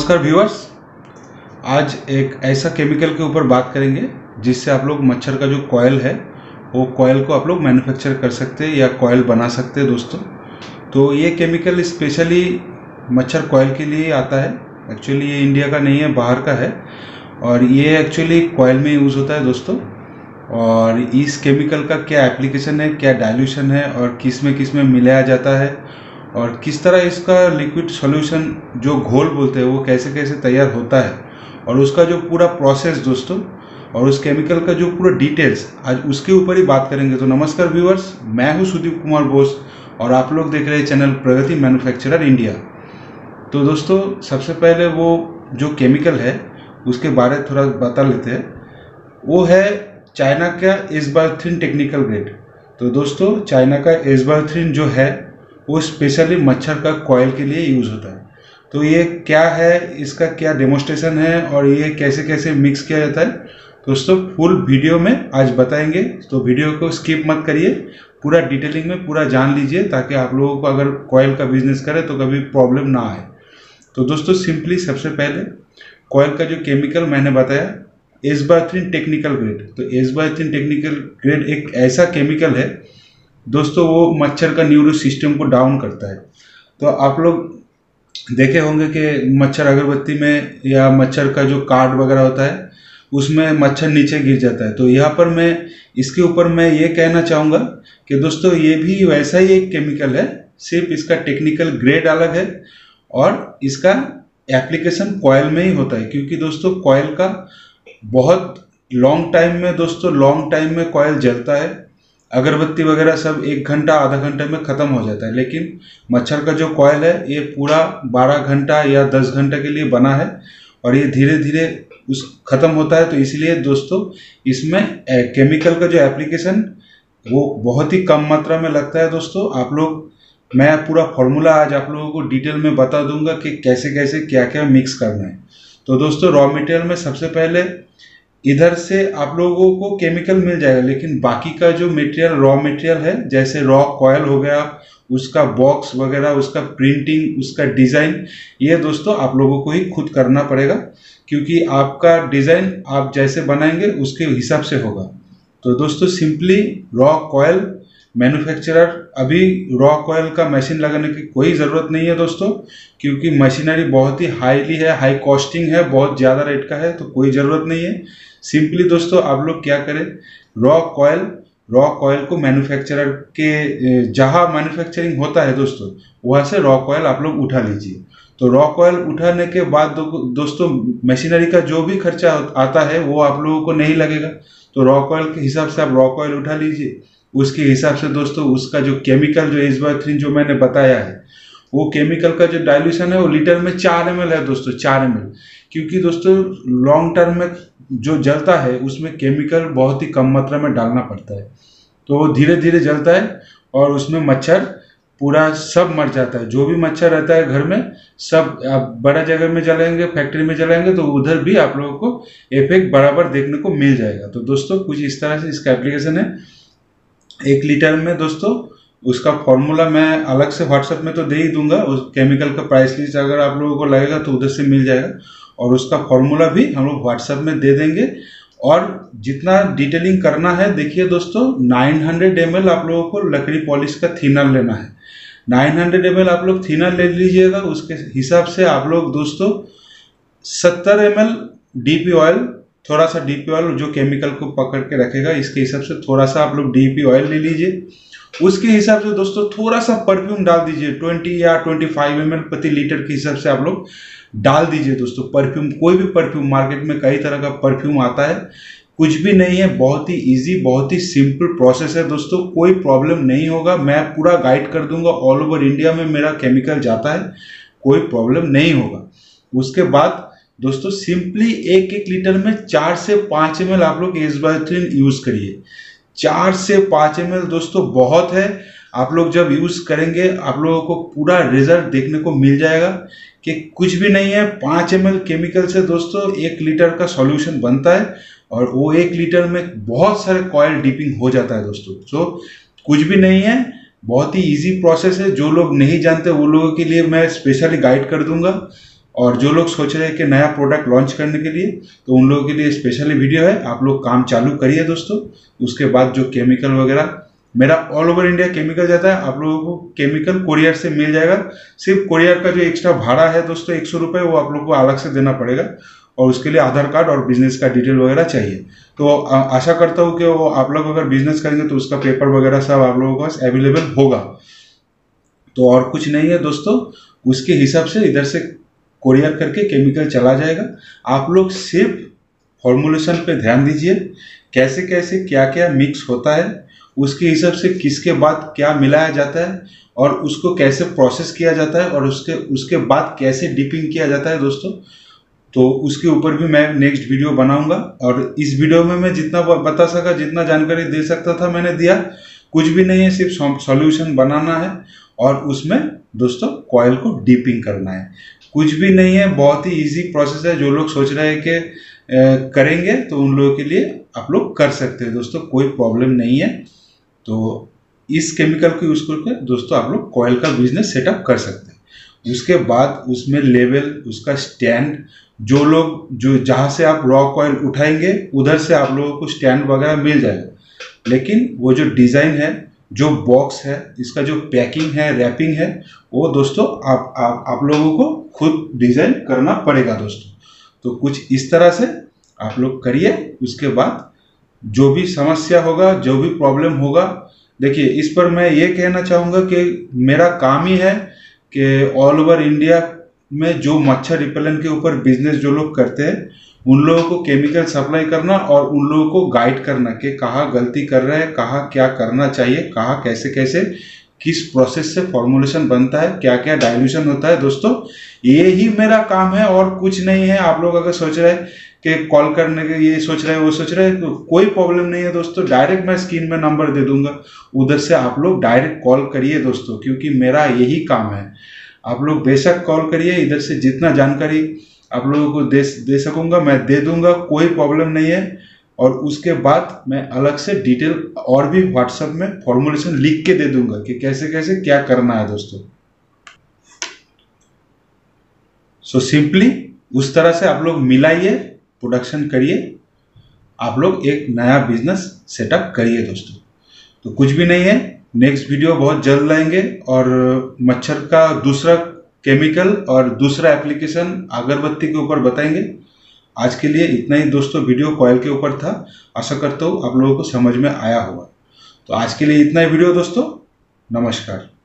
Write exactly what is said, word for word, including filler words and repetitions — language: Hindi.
नमस्कार व्यूअर्स, आज एक ऐसा केमिकल के ऊपर बात करेंगे जिससे आप लोग मच्छर का जो कॉयल है वो कॉयल को आप लोग मैन्युफैक्चर कर सकते हैं या कॉयल बना सकते हैं दोस्तों। तो ये केमिकल स्पेशली मच्छर कॉयल के लिए आता है। एक्चुअली ये इंडिया का नहीं है, बाहर का है और ये एक्चुअली कॉयल में यूज़ होता है दोस्तों। और इस केमिकल का क्या एप्लीकेशन है, क्या डाइल्यूशन है और किस में किस में मिलाया जाता है और किस तरह इसका लिक्विड सॉल्यूशन जो घोल बोलते हैं वो कैसे कैसे तैयार होता है और उसका जो पूरा प्रोसेस दोस्तों और उस केमिकल का जो पूरा डिटेल्स, आज उसके ऊपर ही बात करेंगे। तो नमस्कार व्यूअर्स, मैं हूं सुदीप कुमार बोस और आप लोग देख रहे हैं चैनल प्रगति मैन्युफैक्चरर इंडिया। तो दोस्तों सबसे पहले वो जो केमिकल है उसके बारे में थोड़ा बता लेते हैं। वो है चाइना का एस्बायोथ्रिन टेक्निकल ग्रेड। तो दोस्तों चाइना का एस्बायोथ्रिन जो है वो स्पेशली मच्छर का कॉयल के लिए यूज़ होता है। तो ये क्या है, इसका क्या डेमोन्स्ट्रेशन है और ये कैसे कैसे मिक्स किया जाता है दोस्तों, फुल वीडियो में आज बताएंगे। तो वीडियो को स्किप मत करिए, पूरा डिटेलिंग में पूरा जान लीजिए ताकि आप लोगों को अगर कॉयल का बिजनेस करें तो कभी प्रॉब्लम ना आए। तो दोस्तों सिंपली सबसे पहले कॉयल का जो केमिकल मैंने बताया एस्बायोथ्रिन टेक्निकल ग्रेड। तो एस्बायोथ्रिन टेक्निकल ग्रेड एक ऐसा केमिकल है दोस्तों, वो मच्छर का न्यूरो सिस्टम को डाउन करता है। तो आप लोग देखे होंगे कि मच्छर अगरबत्ती में या मच्छर का जो कार्ड वगैरह होता है उसमें मच्छर नीचे गिर जाता है। तो यहाँ पर मैं इसके ऊपर मैं ये कहना चाहूँगा कि दोस्तों ये भी वैसा ही एक केमिकल है, सिर्फ इसका टेक्निकल ग्रेड अलग है और इसका एप्लीकेशन कॉयल में ही होता है। क्योंकि दोस्तों कॉयल का बहुत लॉन्ग टाइम में दोस्तों लॉन्ग टाइम में कॉयल जलता है। अगरबत्ती वगैरह सब एक घंटा आधा घंटे में ख़त्म हो जाता है, लेकिन मच्छर का जो कॉयल है ये पूरा बारह घंटा या दस घंटे के लिए बना है और ये धीरे धीरे उस ख़त्म होता है। तो इसलिए दोस्तों इसमें केमिकल का जो एप्लीकेशन वो बहुत ही कम मात्रा में लगता है। दोस्तों आप लोग मैं पूरा फॉर्मूला आज आप लोगों को डिटेल में बता दूंगा कि कैसे कैसे क्या क्या मिक्स करना है। तो दोस्तों रॉ मटेरियल में सबसे पहले इधर से आप लोगों को केमिकल मिल जाएगा, लेकिन बाकी का जो मटेरियल रॉ मटेरियल है जैसे रॉ कॉयल हो गया, उसका बॉक्स वगैरह, उसका प्रिंटिंग, उसका डिज़ाइन, ये दोस्तों आप लोगों को ही खुद करना पड़ेगा क्योंकि आपका डिज़ाइन आप जैसे बनाएंगे उसके हिसाब से होगा। तो दोस्तों सिंपली रॉ कॉयल मैन्युफैक्चरर, अभी रॉ कॉयल का मशीन लगाने की कोई ज़रूरत नहीं है दोस्तों, क्योंकि मशीनरी बहुत ही हाईली है, हाई कॉस्टिंग है, बहुत ज़्यादा रेट का है, तो कोई ज़रूरत नहीं है। सिंपली दोस्तों आप लोग क्या करें, रॉ कॉयल रॉ कॉयल को मैन्युफैक्चरर के जहाँ मैन्युफैक्चरिंग होता है दोस्तों वहाँ से रॉ कॉयल आप लोग उठा लीजिए। तो रॉ कॉयल उठाने के बाद दो, दोस्तों मशीनरी का जो भी खर्चा आता है वो आप लोगों को नहीं लगेगा। तो रॉ कॉयल के हिसाब से आप रॉ कॉयल उठा लीजिए, उसके हिसाब से दोस्तों उसका जो केमिकल जो एस्बायोथ्रिन जो मैंने बताया है वो केमिकल का जो डाइल्यूशन है वो लीटर में चार एम एल है दोस्तों, चार एम एल। क्योंकि दोस्तों लॉन्ग टर्म में जो जलता है उसमें केमिकल बहुत ही कम मात्रा में डालना पड़ता है, तो वो धीरे धीरे जलता है और उसमें मच्छर पूरा सब मर जाता है। जो भी मच्छर रहता है घर में सब, आप बड़ा जगह में जलाएंगे, फैक्ट्री में जलाएंगे तो उधर भी आप लोगों को इफेक्ट बराबर देखने को मिल जाएगा। तो दोस्तों कुछ इस तरह से इसका एप्लीकेशन है। एक लीटर में दोस्तों उसका फॉर्मूला मैं अलग से व्हाट्सएप में तो दे ही दूंगा, उस केमिकल का प्राइस लिस्ट अगर आप लोगों को लगेगा तो उधर से मिल जाएगा और उसका फॉर्मूला भी हम लोग व्हाट्सएप में दे देंगे। और जितना डिटेलिंग करना है देखिए दोस्तों, नौ सौ एम एल आप लोगों को लकड़ी पॉलिश का थिनर लेना है। नौ सौ एम एल आप लोग थिनर ले लीजिएगा, उसके हिसाब से आप लोग दोस्तों सत्तर एम एल डीपी ऑयल, थोड़ा सा डीपी ऑयल जो केमिकल को पकड़ के रखेगा इसके हिसाब से थोड़ा सा आप लोग डीपी ऑयल ले लीजिए। उसके हिसाब से दोस्तों थोड़ा सा परफ्यूम डाल दीजिए, बीस या पच्चीस एम एल प्रति लीटर के हिसाब से आप लोग डाल दीजिए दोस्तों। परफ्यूम, कोई भी परफ्यूम, मार्केट में कई तरह का परफ्यूम आता है, कुछ भी नहीं है, बहुत ही इजी, बहुत ही सिंपल प्रोसेस है दोस्तों, कोई प्रॉब्लम नहीं होगा। मैं पूरा गाइड कर दूंगा, ऑल ओवर इंडिया में मेरा केमिकल जाता है, कोई प्रॉब्लम नहीं होगा। उसके बाद दोस्तों सिंपली एक एक लीटर में चार से पाँच एम एल आप लोग एस्बायोथ्रिन यूज करिए। चार से पाँच एम एल दोस्तों बहुत है, आप लोग जब यूज करेंगे आप लोगों को पूरा रिजल्ट देखने को मिल जाएगा कि कुछ भी नहीं है। पाँच एम एल केमिकल से दोस्तों एक लीटर का सॉल्यूशन बनता है और वो एक लीटर में बहुत सारे कॉयल डिपिंग हो जाता है दोस्तों। तो कुछ भी नहीं है, बहुत ही इजी प्रोसेस है। जो लोग नहीं जानते वो लोगों के लिए मैं स्पेशली गाइड कर दूंगा और जो लोग सोच रहे हैं कि नया प्रोडक्ट लॉन्च करने के लिए, तो उन लोगों के लिए स्पेशली वीडियो है। आप लोग काम चालू करिए दोस्तों। उसके बाद जो केमिकल वगैरह, मेरा ऑल ओवर इंडिया केमिकल जाता है, आप लोगों को केमिकल कोरियर से मिल जाएगा। सिर्फ कोरियर का जो एक्स्ट्रा भाड़ा है दोस्तों एक सौ रुपये, वो आप लोग को अलग से देना पड़ेगा, और उसके लिए आधार कार्ड और बिजनेस का डिटेल वगैरह चाहिए। तो आशा करता हूँ कि वो आप लोग अगर बिजनेस करेंगे तो उसका पेपर वगैरह सब आप लोगों के पास अवेलेबल होगा। तो और कुछ नहीं है दोस्तों, उसके हिसाब से इधर से कोरियर करके केमिकल चला जाएगा। आप लोग सिर्फ फॉर्मुलेशन पे ध्यान दीजिए, कैसे कैसे क्या क्या मिक्स होता है, उसके हिसाब से किसके बाद क्या मिलाया जाता है, और उसको कैसे प्रोसेस किया जाता है, और उसके उसके बाद कैसे डिपिंग किया जाता है दोस्तों। तो उसके ऊपर भी मैं नेक्स्ट वीडियो बनाऊंगा, और इस वीडियो में मैं जितना बता सका, जितना जानकारी दे सकता था मैंने दिया। कुछ भी नहीं है, सिर्फ सॉल्यूशन बनाना है और उसमें दोस्तों कॉइल को डिपिंग करना है। कुछ भी नहीं है, बहुत ही इजी प्रोसेस है। जो लोग सोच रहे हैं कि करेंगे तो उन लोगों के लिए आप लोग कर सकते हैं दोस्तों, कोई प्रॉब्लम नहीं है। तो इस केमिकल को यूज करके दोस्तों आप लोग कॉइल का बिजनेस सेटअप कर सकते हैं। उसके बाद उसमें लेवल, उसका स्टैंड, जो लोग जो जहाँ से आप रॉ कॉइल उठाएंगे उधर से आप लोगों को स्टैंड वगैरह मिल जाएगा। लेकिन वो जो डिज़ाइन है, जो बॉक्स है, इसका जो पैकिंग है, रैपिंग है, वो दोस्तों आप आप आप लोगों को खुद डिज़ाइन करना पड़ेगा दोस्तों। तो कुछ इस तरह से आप लोग करिए। उसके बाद जो भी समस्या होगा, जो भी प्रॉब्लम होगा, देखिए इस पर मैं ये कहना चाहूँगा कि मेरा काम ही है कि ऑल ओवर इंडिया में जो मच्छर रिपेलेंट के ऊपर बिजनेस जो लोग करते हैं उन लोगों को केमिकल सप्लाई करना, और उन लोगों को गाइड करना कि कहाँ गलती कर रहे हैं, कहाँ क्या करना चाहिए, कहाँ कैसे कैसे किस प्रोसेस से फॉर्मुलेशन बनता है, क्या क्या डाइल्यूशन होता है दोस्तों। ये ही मेरा काम है और कुछ नहीं है। आप लोग अगर सोच रहे हैं कि कॉल करने के ये सोच रहे हैं वो सोच रहे हैं, तो कोई प्रॉब्लम नहीं है दोस्तों। डायरेक्ट मैं स्क्रीन में नंबर दे दूंगा, उधर से आप लोग डायरेक्ट कॉल करिए दोस्तों, क्योंकि मेरा यही काम है। आप लोग बेशक कॉल करिए, इधर से जितना जानकारी आप लोगों को दे दे सकूंगा मैं दे दूंगा, कोई प्रॉब्लम नहीं है। और उसके बाद मैं अलग से डिटेल और भी व्हाट्सएप में फॉर्मुलेशन लिख के दे दूंगा कि कैसे कैसे क्या करना है दोस्तों। सो सिंपली उस तरह से आप लोग मिलाइए, प्रोडक्शन करिए, आप लोग एक नया बिजनेस सेटअप करिए दोस्तों। तो कुछ भी नहीं है, नेक्स्ट वीडियो बहुत जल्द लाएंगे, और मच्छर का दूसरा केमिकल और दूसरा एप्लीकेशन अगरबत्ती के ऊपर बताएंगे। आज के लिए इतना ही दोस्तों, वीडियो कॉइल के ऊपर था। आशा करता हूँ आप लोगों को समझ में आया होगा। तो आज के लिए इतना ही वीडियो दोस्तों, नमस्कार।